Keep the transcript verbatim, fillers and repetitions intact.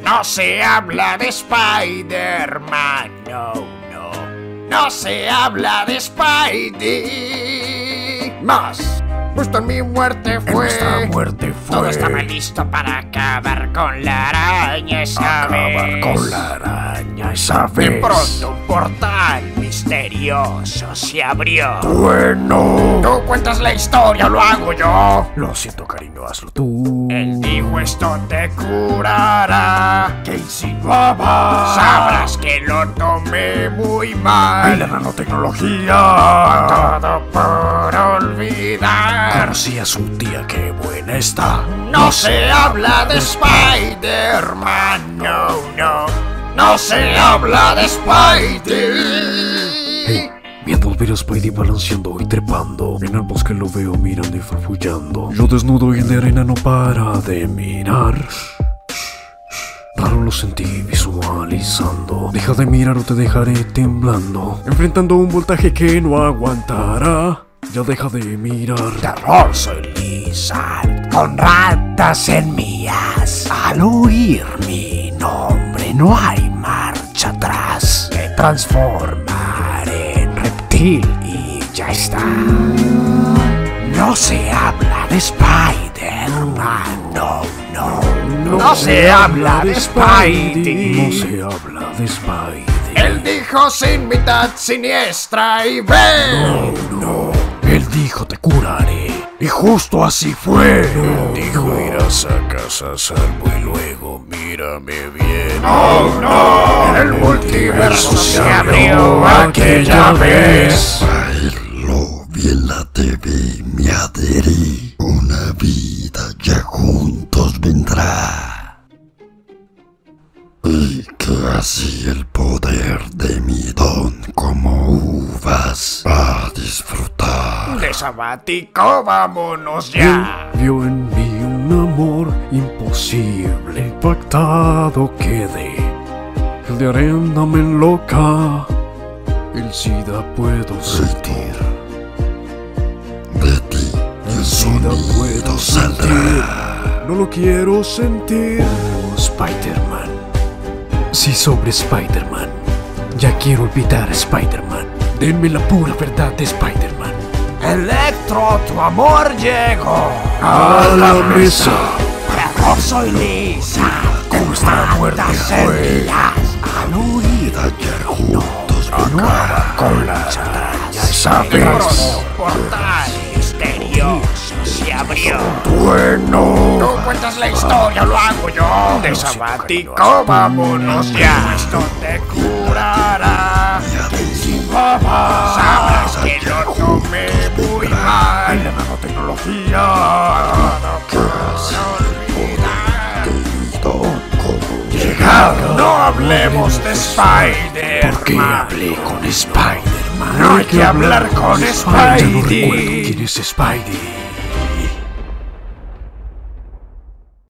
No se habla de Spider-Man, no, no. No se habla de Spidey. Más. Justo en mi muerte fue. Nuestra muerte fue. Todo estaba listo para acabar con la araña esa vez. Acabar con la araña esa vez. De pronto un portal misterioso se abrió. Bueno. Tú cuentas la historia o lo hago yo. Lo siento, cariño, hazlo tú. Él dijo esto te curará. ¿Qué insinuaba? Sabrás que lo tomé muy mal. Y la nanotecnología. Todo por olvidar. Conocí a su tía, qué buena está. No se habla de Spider-Man, no, no. No se habla de Spidey. Hey, mientras ver a Spidey balanceando y trepando, en el bosque lo veo mirando y farfullando. Yo desnudo y en la arena no para de mirar. Raro lo sentí visualizando. Deja de mirar o te dejaré temblando. Enfrentando un voltaje que no aguantará. Ya deja de mirar. Terror, soy Lizard, con ratas en mías. Al oír mi nombre no hay marcha atrás. Me transformaré en reptil y ya está. No se habla de Spider-Man, no, no. No, no se habla de Spidey. No se habla de Spidey. Él dijo sin mitad siniestra y ve. No, no. Él dijo te curaré. Y justo así fue. No, dijo irás a casa a salvo y luego mírame bien. Oh no, el multiverso se abrió aquella vez. Ay, lo vi en la T V, me adherí. Una vida ya juntos vendrá. Y que así el poder de mi don como uvas a disfrutar. De sabático, vámonos ya. Él vio en mí un amor imposible. Impactado quedé. El de arena me enloca. El SIDA puedo sentir. De ti el sonido saldrá. No lo quiero sentir. Oh, Spider-Man. Sí, sobre Spider-Man. Ya quiero olvidar a Spider-Man. Denme la pura verdad de Spider-Man. Electro, tu amor llegó A la mesa. Terror, soy Lizard, con Nuestra muerte fue. al oír Ayer juntos vendrá. Con la araña esa de pronto vez. un portal misterioso se abrió. Bueno. Tú cuentas la historia o lo hago yo. De sabático, vámonos ya. Esto te curará. Sabrás que lo tomé muy mal. La nanotecnología. No hablemos de Spider-Man. ¿Por qué hablé con Spider-Man? No hay que hablar con Ya no recuerdo Spidey. quién es Spidey.